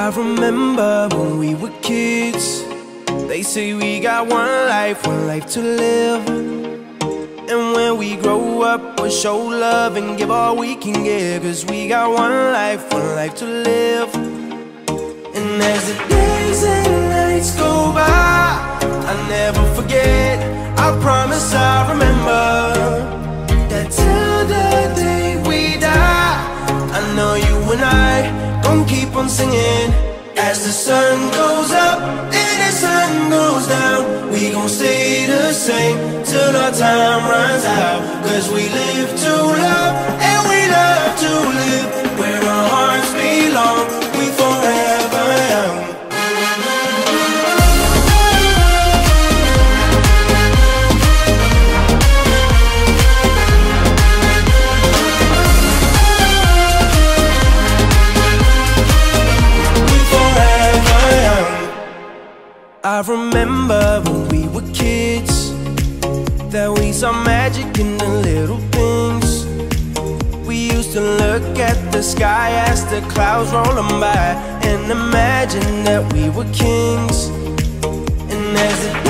I remember when we were kids. They say we got one life to live. And when we grow up, we'll show love and give all we can give. Cause we got one life to live. And as the days and nights go by, I never forget, I promise I'll remember that till the day we die, I know you and I gon' keep on singing. As the sun goes up and the sun goes down, we gon' stay the same till our time runs out. Cause we live to love and we love to live. Where our hearts belong, we forever young. I remember when we were kids, that we saw magic in the little things. We used to look at the sky as the clouds rolling by, and imagine that we were kings. And as the